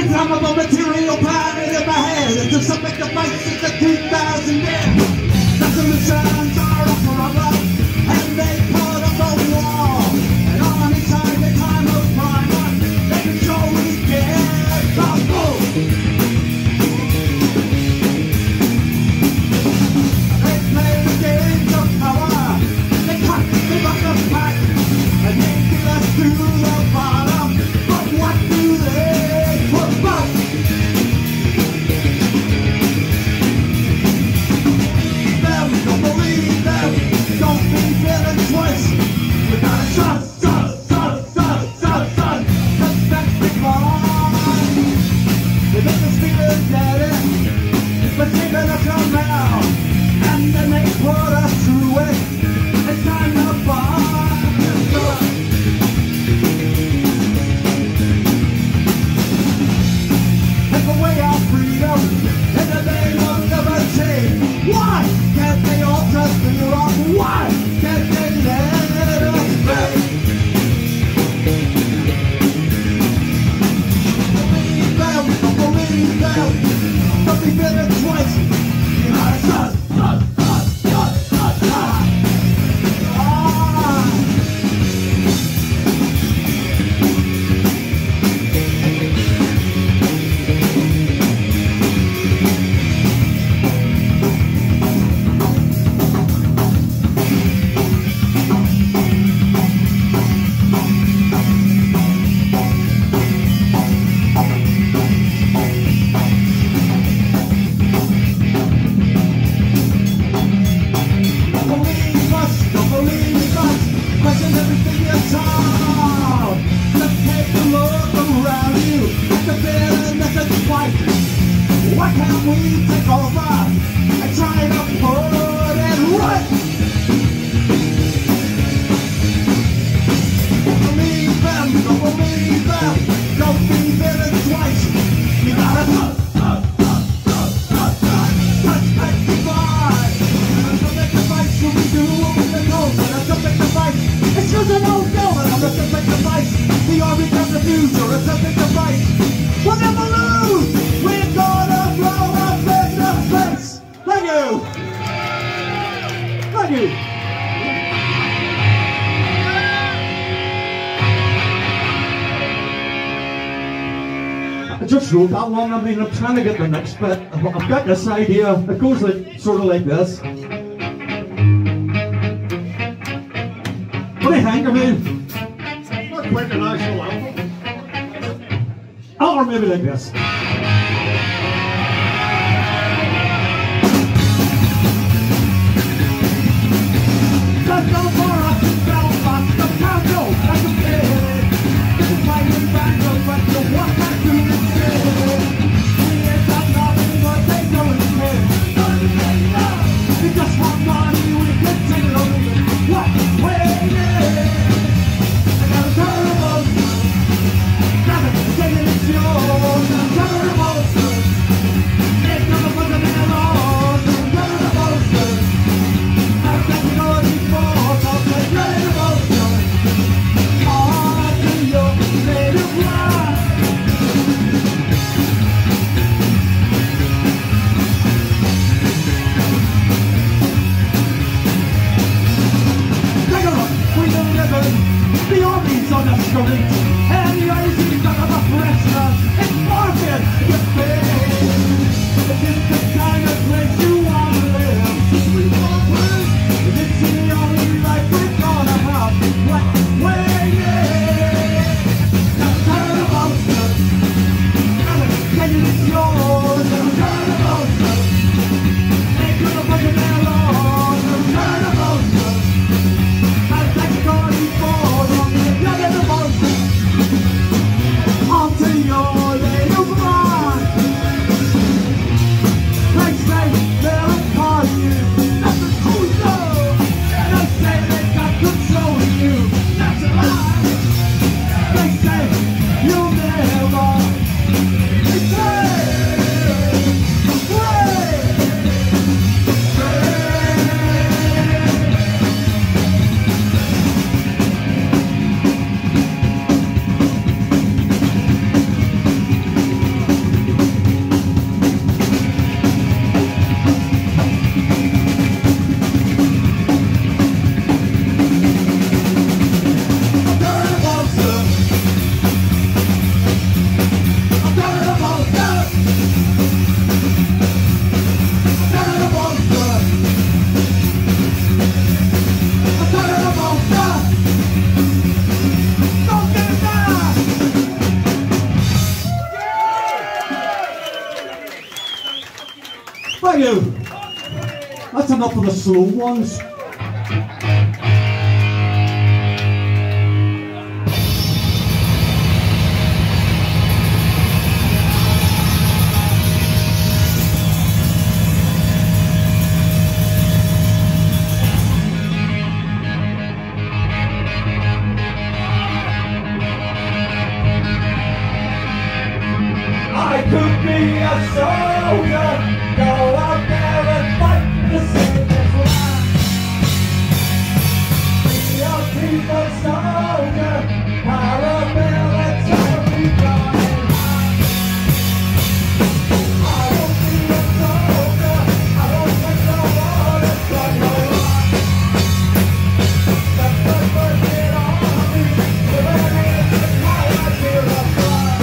time of a material planet in my head. It's a subject of fight since the 2000 years. Resolutions are up for a love, and they put up a wall. And on each side, the time of primer, they can show we get the bull. They play the games of power. They cut, they run the pack, and they get us to the bottom. But what do they promote? Don't believe them, don't be feeling twice. We gotta trust that big line. They make us feel dead, but they're gonna come out, and then they put us through it. It's time to find the sun. Take away our freedom in the name of liberty. Why can't they all just be wrong? Why can't they let us be? Don't believe them, don't be feeling twice. You gotta trust. Question everything you're taught. Let's take a look around you at the bitterness and fight. Why can't we take over and try to put it right? Don't believe them, don't believe them, don't be bitter twice. You gotta touch back the fight. Don't make the fight, so we do what we can go. Don't make the fight. It's just an old going, I'm a subject of fight. The army comes the future, a subject of fight. We'll never lose, we're gonna blow up in the face. Thank you. Thank you. I just wrote that one. I mean, I'm trying to get the next bit. I've got this idea. It goes like, sort of like this. What do you think? I mean, Not quite a national anthem. oh, or maybe like this. Let's go for us in Belfast, the Congo, that's the kid. The fighting back, but the what I do is good. We ain't got nothing, but they know it's good. We just want money, we can take it over. What? Wait, yeah. I got a turbo. Grab it, take it, it's yours. Turbo. It's gonna put the man on. Turbo. I've got to go before, so play turbo. On to your native life. Take a look, we delivered the armies on the street, and the IC's under the pressure. It's market, it's big. It's the kind of place you want to live. We want work, it's the only life we're gonna have. What way, yeah. Now turn about, and it's yours. Now turn about, ain't gonna put your nail on. Now turn about. I've got to go before, don't be a good in the motion. Onto your about you? That's enough of the slow ones. I could be a soldier, go out there and fight to save this land. Be a people soldier, paramilitary guy. I won't be a soldier, I won't take no orders from no one. That's the Virgin Army, living in the power of blood.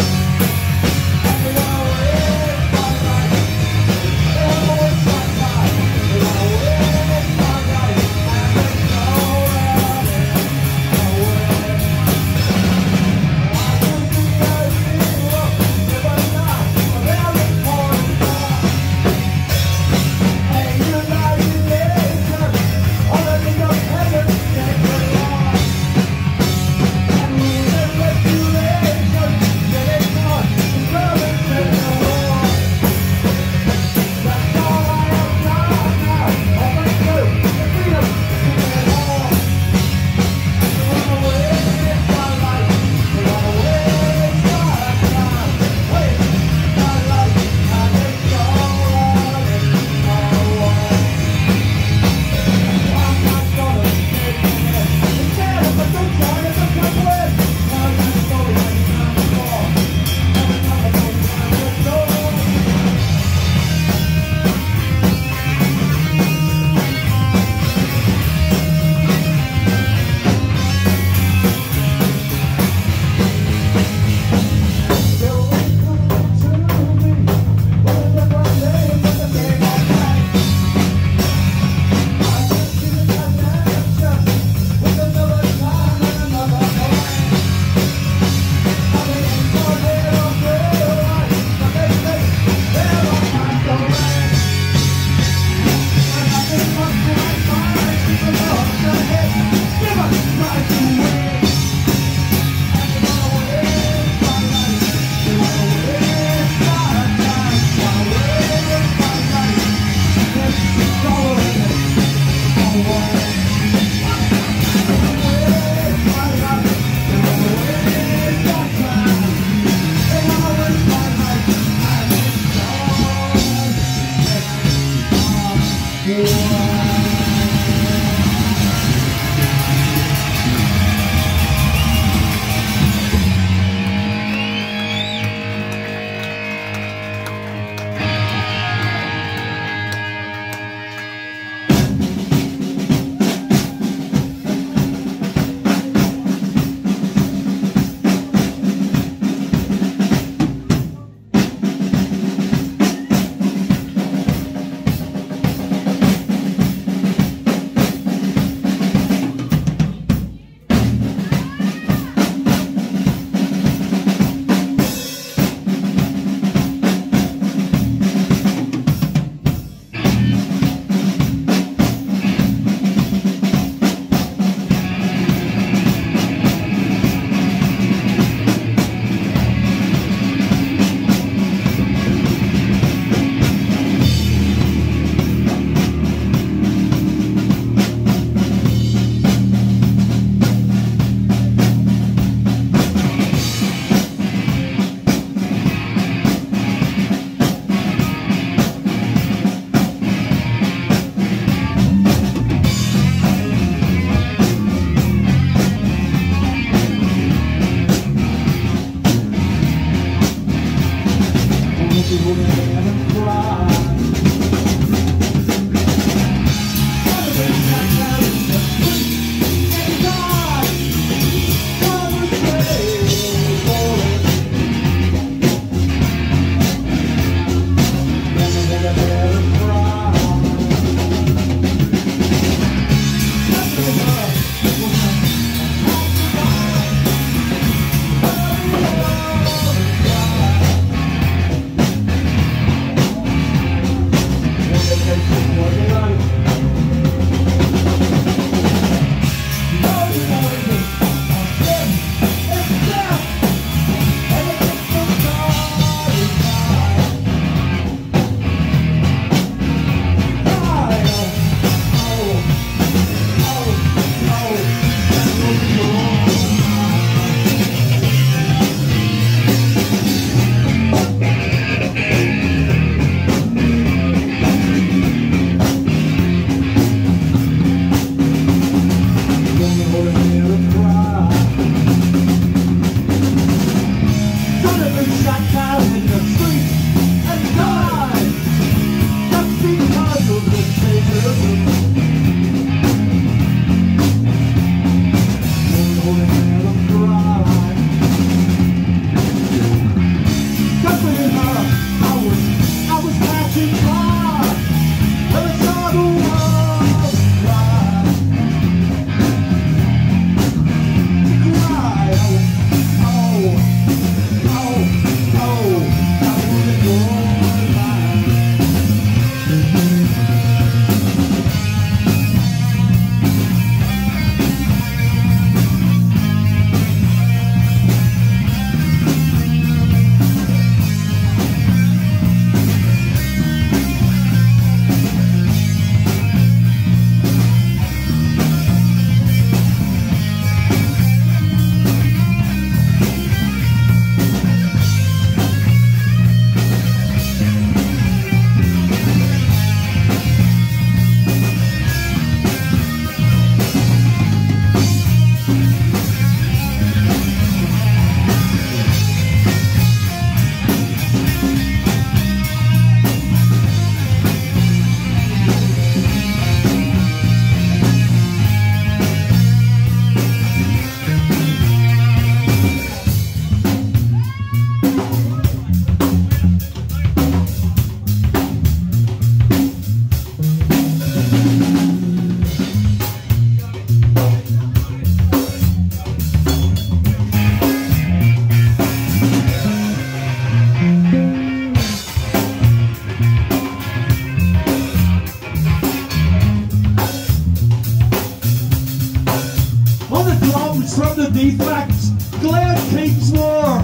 comes from the defects, Glenn keeps war.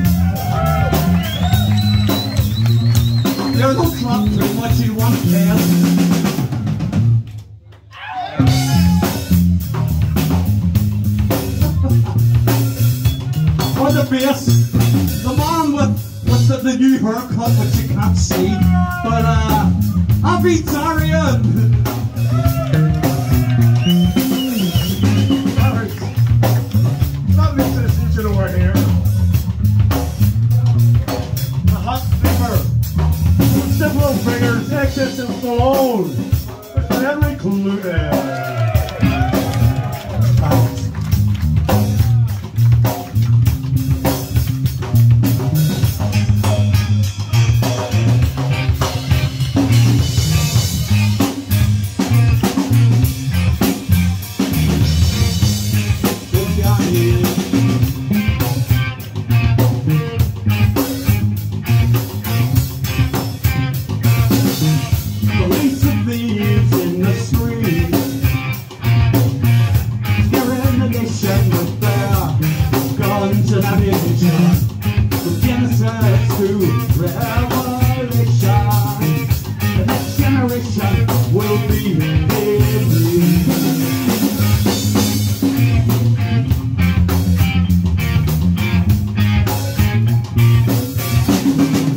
There's no club too much in one can. On the bass, the man with the new haircut, which you can't see, but Avi Tarian. Lovely citizenship over here. The hot finger. Simple fingers, excess and Stallone. Mr. Henry Clune.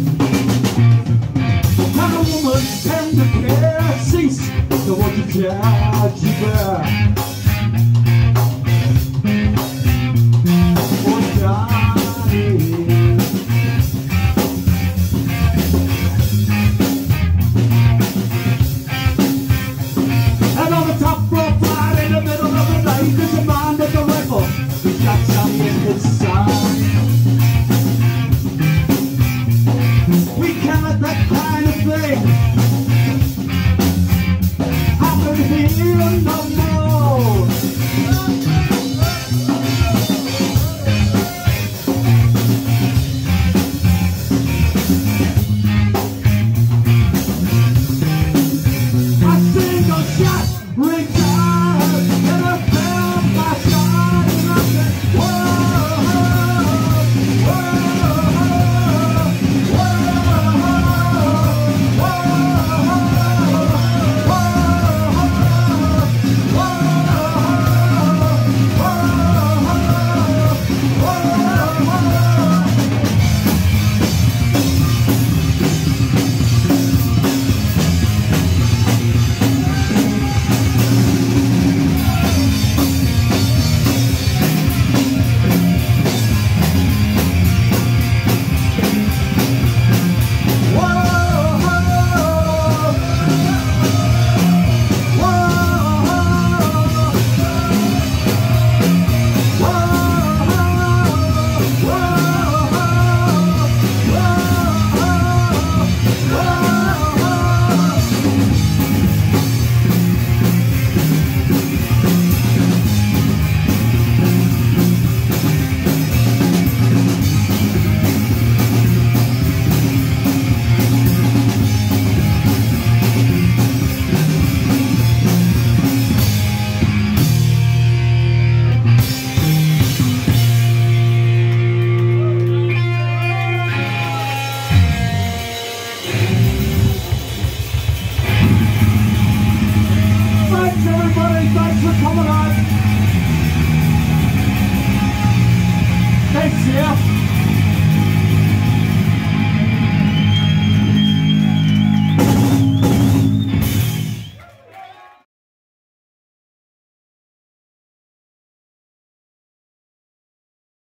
Yeah.